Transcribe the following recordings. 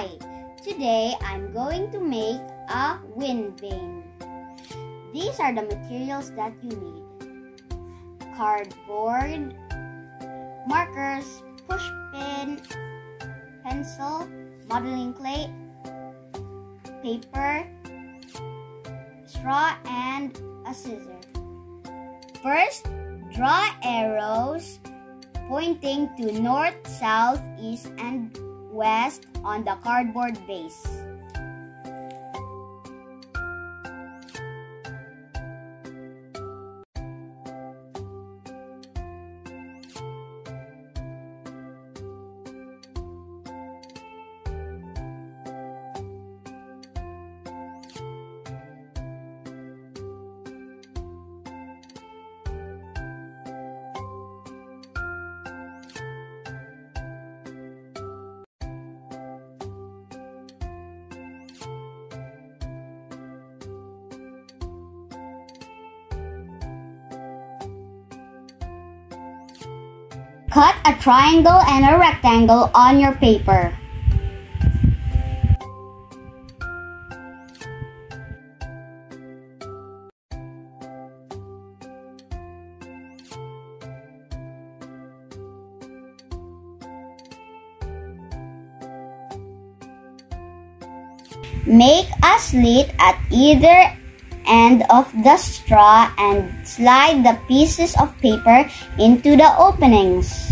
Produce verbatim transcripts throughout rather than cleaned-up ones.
Hi! Today I'm going to make a wind vane. These are the materials that you need: cardboard, markers, push pin, pencil, modeling clay, paper, straw, and a scissor. First, draw arrows pointing to north, south, east, and west on the cardboard base. Cut a triangle and a rectangle on your paper. Make a slit at either end of the straw and slide the pieces of paper into the openings.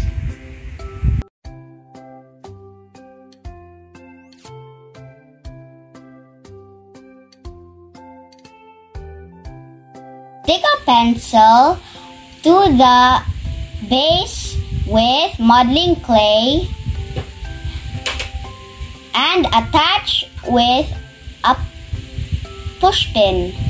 Stick a pencil to the base with modeling clay and attach with a push pin.